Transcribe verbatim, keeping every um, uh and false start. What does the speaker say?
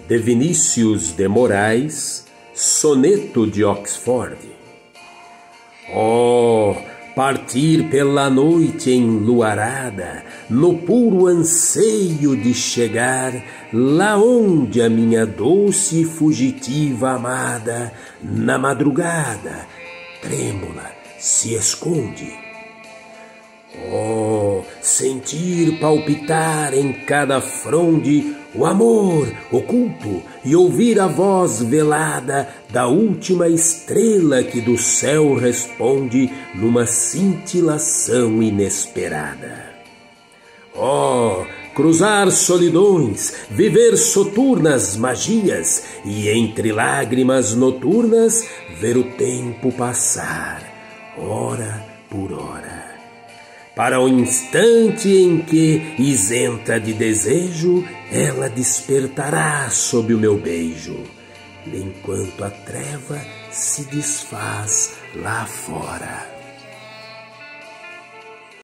de Vinícius de Moraes, soneto de Oxford. Oh, partir pela noite enluarada, no puro anseio de chegar lá onde a minha doce e fugitiva amada, na madrugada, trêmula, se esconde. Oh, sentir palpitar em cada fronde o amor oculto e ouvir a voz velada da última estrela que do céu responde numa cintilação inesperada. Oh, cruzar solidões, viver soturnas magias e entre lágrimas noturnas ver o tempo passar, hora por hora. Para o instante em que, isenta de desejo, ela despertará sob o meu beijo, enquanto a treva se desfaz lá fora.